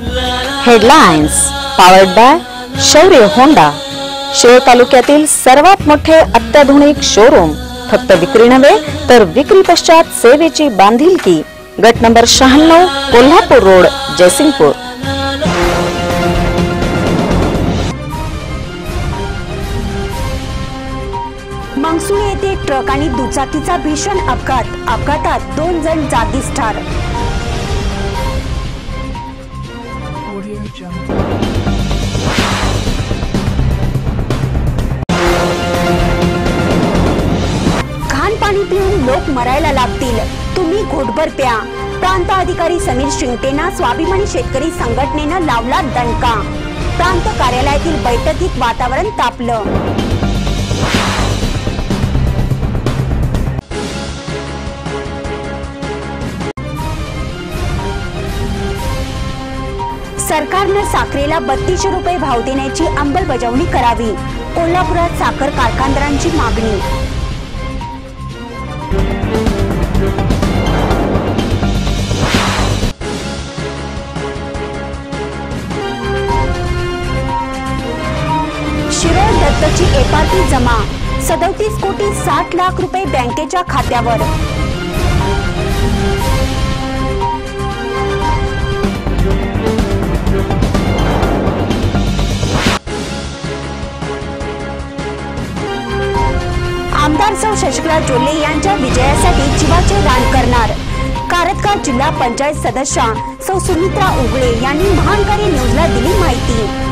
Headlines powered by Shaurya Honda. Shirol तालुक्यातील सर्वात मोठे अत्याधुनिक शोरूम। फक्त विक्री नव्हे तर विक्री पश्चात सेवेची बांधिलकी। गट नंबर 96 कोल्हापूर रोड जयसिंगपूर। मंगसुळे येथे ट्रक आणि दुचाकीचा भीषण अपघातात 2 जण जागीच ठार। घाण पाणी पिऊन लोक मरायला लागतील, तुम्ही घोटभर प्या। प्रांत अधिकारी समीर शिंगटेंना स्वाभिमानी शेतकरी संघटनेनं लावला दणका। प्रांत कार्यालयातील बैठकीत वातावरण तापलं। सरकारने साखरेला 3200 रुपये भाव देण्याची अंमलबजावणी करावी। कोल्हापुरात साखर कारखानदारांची मागणी। शिरोळ दत्तची एफआरपी जमा 37 कोटी 60 लाख रुपये बँकेच्या खात्यावर। आमदार सौ शशिकला जोल्ले यांच्या विजयासाठी जीवाचे रान करणार। कारतकार जिल्हा पंचायत सदस्या सौ सुमित्रा उगळे यांनी महानकारी न्यूजला दिली माहिती।